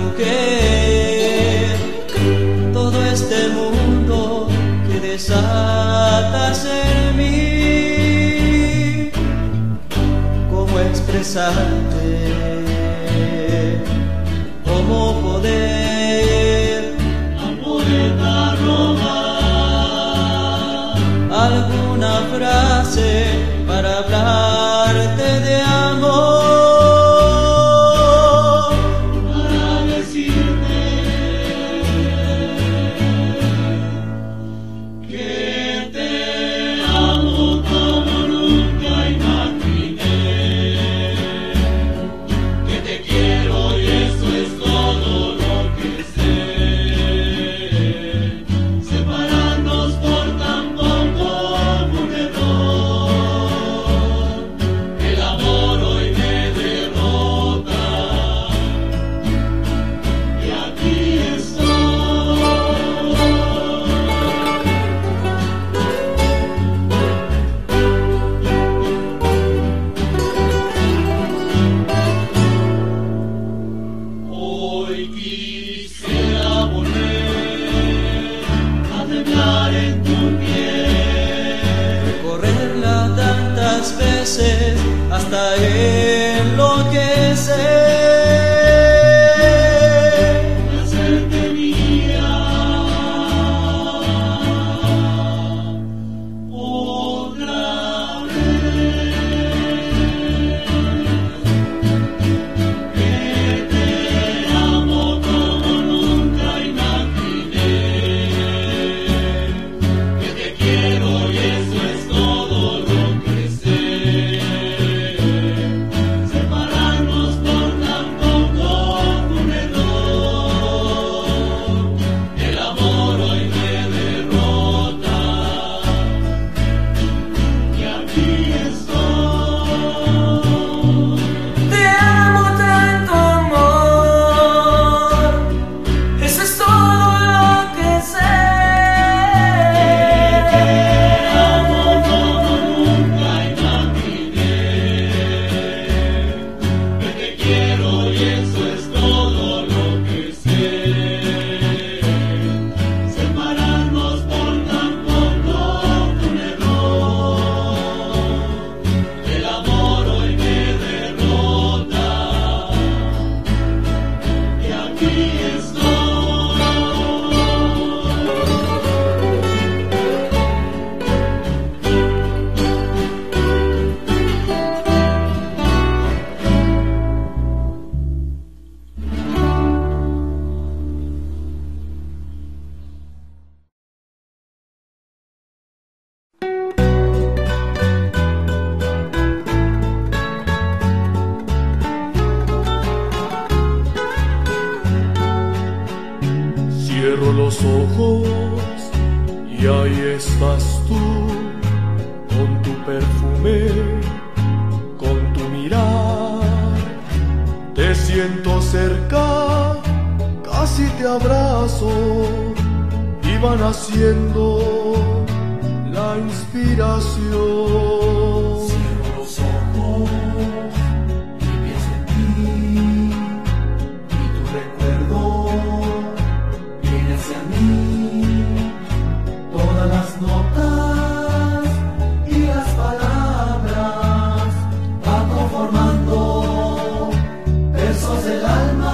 mujer, todo este mundo que desatas en mí. ¿Cómo expresarte? ¿Cómo poder al poeta robar alguna frase para hablarte de amor? Para decirte que te amo como nunca imaginé, que te quiero y eso es todo lo que sé. Separarnos por tan poco fue un error. El amor hoy me derrota y aquí estoy. Hoy quisiera volver a temblar en tu piel, recorrerla tantas veces hasta enloquecer, hacerte mía otra vez. Que te amo como nunca imaginé, que te quiero y eso es todo lo que sé. Separarnos por tan poco fue un error. El amor hoy me derrota y aquí estoy. Te amo tanto, amor, eso es todo lo que sé. Te amo como nunca imaginé, que te quiero y eso es todo lo que sé. Separarnos por tan poco fue un error. El amor hoy me derrota y aquí estoy. Cierro los ojos y ahí estás tú, con tu perfume, con tu mirar. Te siento cerca, casi te abrazo y van haciendo la inspiración. Cierro los ojos y pienso en ti, y tu recuerdo viene hacia mí. Todas las notas y las palabras van conformando versos del alma.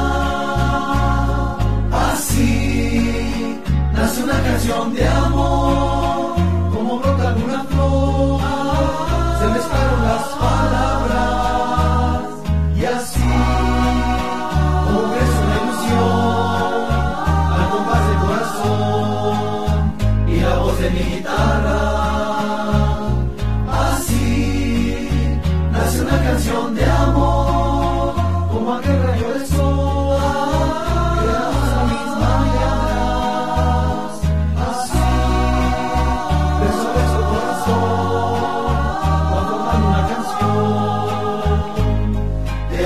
Así nace una canción de amor, como brota una flor. Se mezclaron las palabras y así como crece una ilusión al compás del corazón y la voz de mi guitarra. Así nace una canción de amor, como aquel rayo del sol que damos la misma y atrás. Así beso a beso el corazón van formando una canción de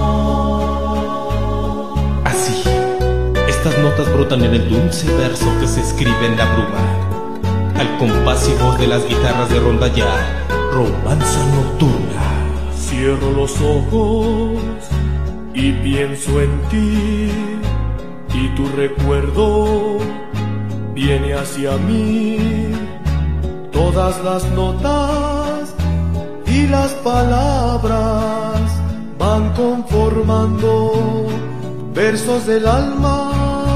amor. Así, estas notas brotan en el dulce verso que se escribe en la bruma, al compás y voz de las guitarras de rondallar, romanza nocturna. Cierro los ojos y pienso en ti y tu recuerdo viene hacia mí. Todas las notas y las palabras van conformando versos del alma.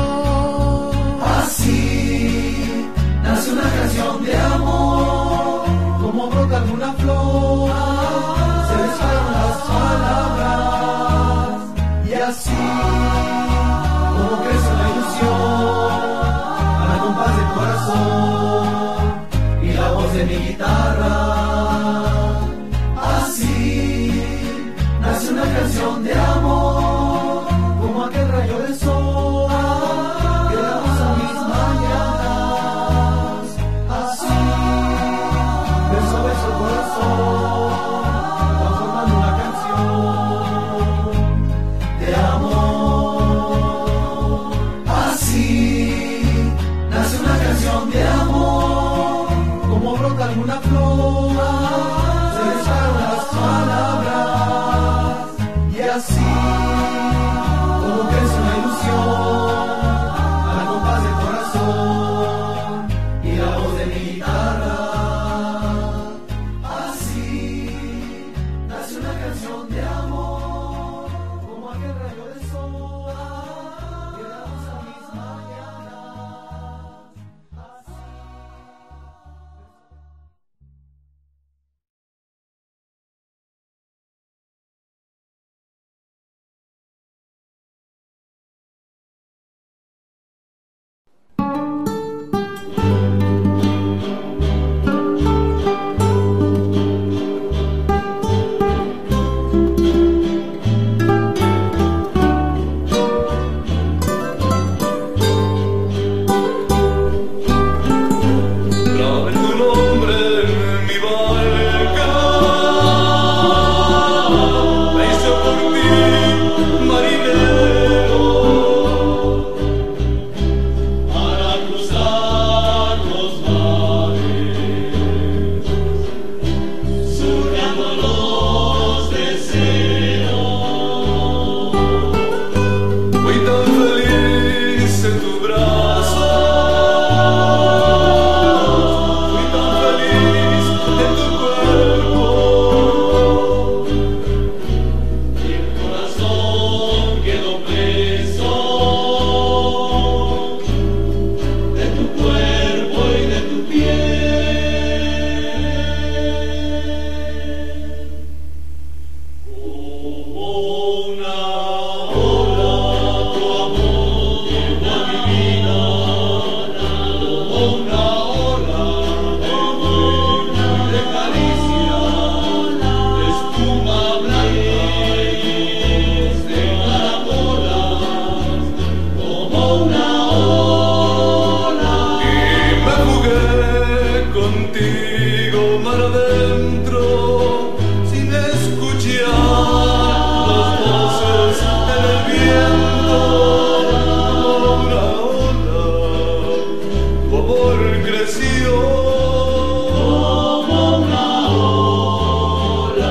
Así nace una canción de amor, como brota alguna flor, se desgarran las palabras, y así como crece la ilusión, al compás del corazón y la voz de mi guitarra. Así nace una canción de amor, como aquel rayo del sol que damos a mis mañanas. Así, verso a verso el corazón va formando una canción de amor. Así nace una canción de amor, como brota alguna flor, se desgarran las palabras, y así como crece una ilusión al compás del corazón y la voz de mi guitarra. Así nace una canción de amor, como aquel rayo del sol que damos a mis mañanas. Grabé tu nombre en mi barca, la hice por ti, marinero, para cruzar los mares, surcando los deseos. Fui tan feliz en tu brazo, fui tan feliz en tu cuerpo, y el corazón quedó preso de tu cuerpo y de tu piel. Como una ola, tu amor llegó a mi vida, como una ola de vuelo y de caricia, de espuma blanca, de caracolas, como una ola. Y me jugué contigo mar adentro, sin escuchar las voces en el viento, como una ola, tu amor creció, como una ola.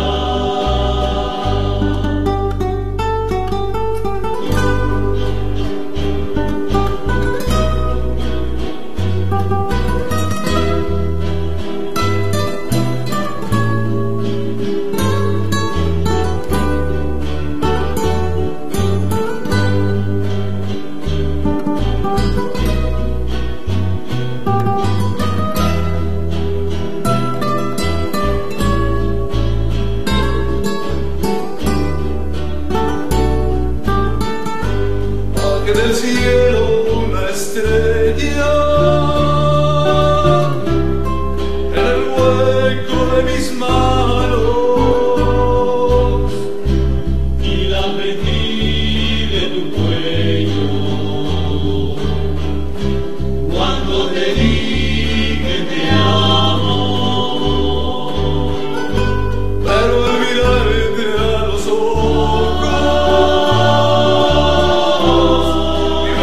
Bajé del cielo una estrella en el hueco de mis manos, y la metí de tu cuello cuando te dije te amo. Pero al mirarte a los ojos, mi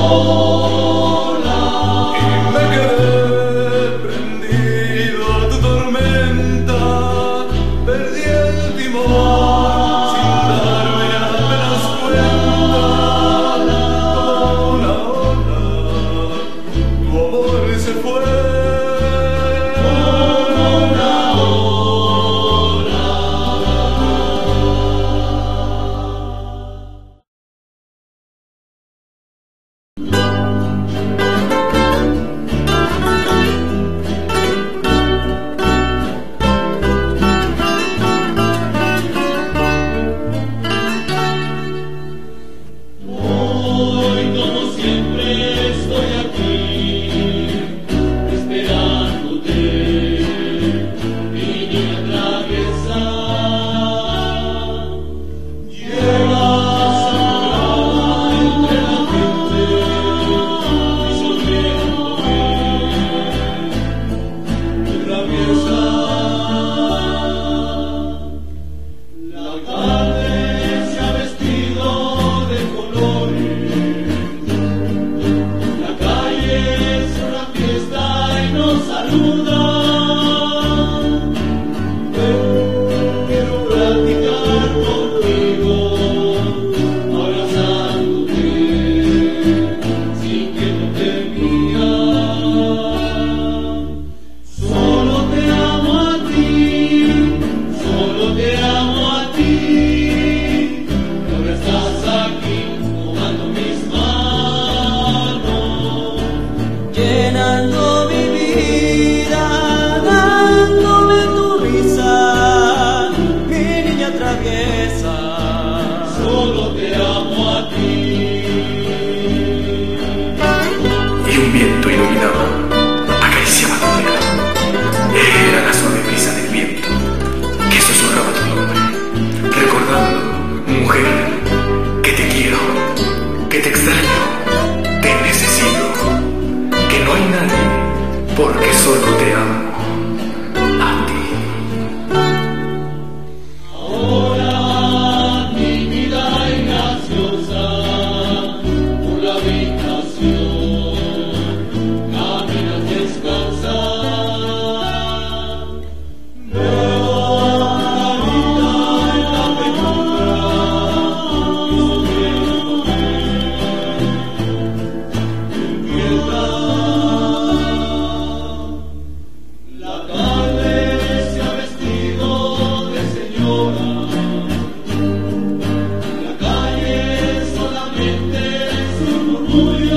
Hallelujah.